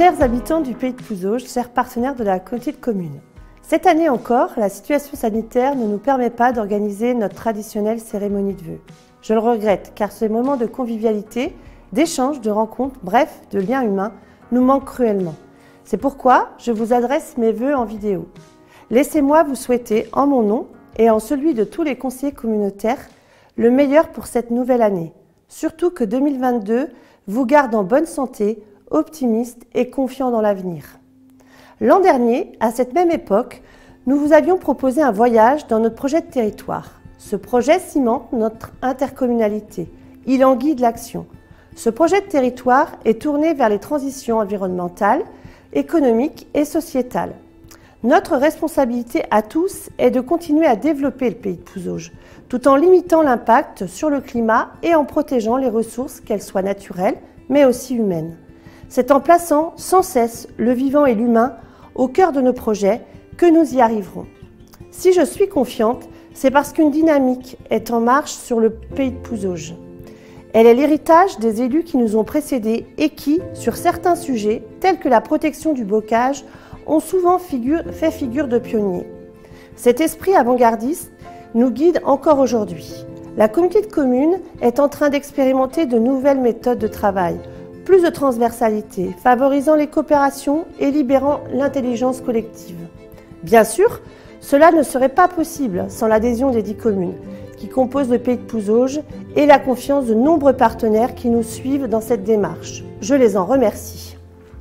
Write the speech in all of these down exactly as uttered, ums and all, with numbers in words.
Chers habitants du Pays de Pouzauges, chers partenaires de la communauté de communes, cette année encore, la situation sanitaire ne nous permet pas d'organiser notre traditionnelle cérémonie de vœux. Je le regrette car ces moments de convivialité, d'échanges, de rencontres, bref, de liens humains, nous manquent cruellement. C'est pourquoi je vous adresse mes vœux en vidéo. Laissez-moi vous souhaiter, en mon nom et en celui de tous les conseillers communautaires, le meilleur pour cette nouvelle année. Surtout que deux mille vingt-deux vous garde en bonne santé, optimiste et confiant dans l'avenir. L'an dernier, à cette même époque, nous vous avions proposé un voyage dans notre projet de territoire. Ce projet cimente notre intercommunalité. Il en guide l'action. Ce projet de territoire est tourné vers les transitions environnementales, économiques et sociétales. Notre responsabilité à tous est de continuer à développer le Pays de Pouzauges, tout en limitant l'impact sur le climat et en protégeant les ressources, qu'elles soient naturelles, mais aussi humaines. C'est en plaçant sans cesse le vivant et l'humain au cœur de nos projets que nous y arriverons. Si je suis confiante, c'est parce qu'une dynamique est en marche sur le Pays de Pouzauges. Elle est l'héritage des élus qui nous ont précédés et qui, sur certains sujets, tels que la protection du bocage, ont souvent figure, fait figure de pionniers. Cet esprit avant-gardiste nous guide encore aujourd'hui. La communauté de communes est en train d'expérimenter de nouvelles méthodes de travail, plus de transversalité, favorisant les coopérations et libérant l'intelligence collective. Bien sûr, cela ne serait pas possible sans l'adhésion des dix communes qui composent le Pays de Pouzauges et la confiance de nombreux partenaires qui nous suivent dans cette démarche. Je les en remercie.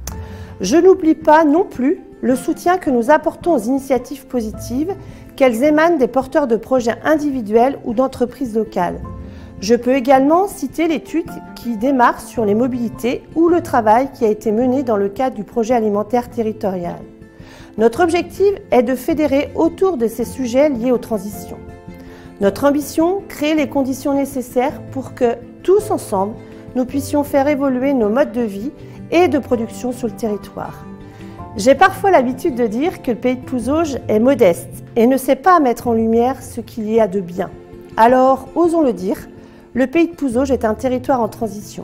Je n'oublie pas non plus le soutien que nous apportons aux initiatives positives, qu'elles émanent des porteurs de projets individuels ou d'entreprises locales. Je peux également citer l'étude qui démarre sur les mobilités ou le travail qui a été mené dans le cadre du projet alimentaire territorial. Notre objectif est de fédérer autour de ces sujets liés aux transitions. Notre ambition, créer les conditions nécessaires pour que, tous ensemble, nous puissions faire évoluer nos modes de vie et de production sur le territoire. J'ai parfois l'habitude de dire que le Pays de Pouzauges est modeste et ne sait pas mettre en lumière ce qu'il y a de bien. Alors, osons le dire, le Pays de Pouzauges est un territoire en transition.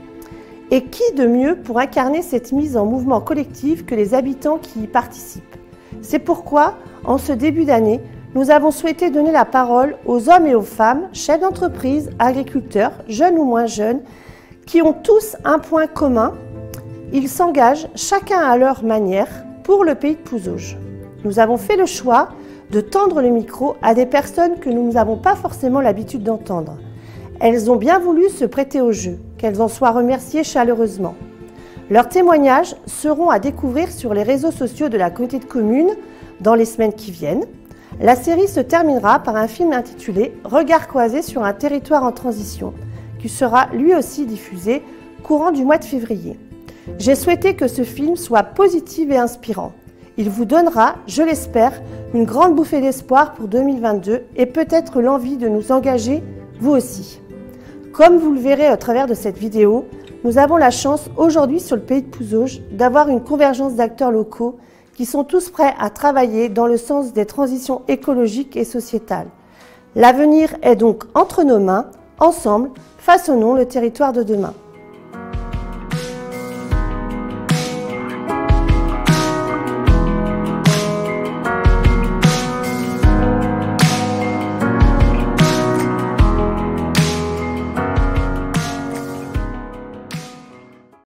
Et qui de mieux pour incarner cette mise en mouvement collectif que les habitants qui y participent? C'est pourquoi, en ce début d'année, nous avons souhaité donner la parole aux hommes et aux femmes, chefs d'entreprise, agriculteurs, jeunes ou moins jeunes, qui ont tous un point commun. Ils s'engagent, chacun à leur manière, pour le Pays de Pouzauges. Nous avons fait le choix de tendre le micro à des personnes que nous n'avons pas forcément l'habitude d'entendre. Elles ont bien voulu se prêter au jeu, qu'elles en soient remerciées chaleureusement. Leurs témoignages seront à découvrir sur les réseaux sociaux de la communauté de communes dans les semaines qui viennent. La série se terminera par un film intitulé « Regard croisé sur un territoire en transition » qui sera lui aussi diffusé courant du mois de février. J'ai souhaité que ce film soit positif et inspirant. Il vous donnera, je l'espère, une grande bouffée d'espoir pour deux mille vingt-deux et peut-être l'envie de nous engager, vous aussi. Comme vous le verrez au travers de cette vidéo, nous avons la chance aujourd'hui sur le Pays de Pouzauges d'avoir une convergence d'acteurs locaux qui sont tous prêts à travailler dans le sens des transitions écologiques et sociétales. L'avenir est donc entre nos mains, ensemble, façonnons le territoire de demain.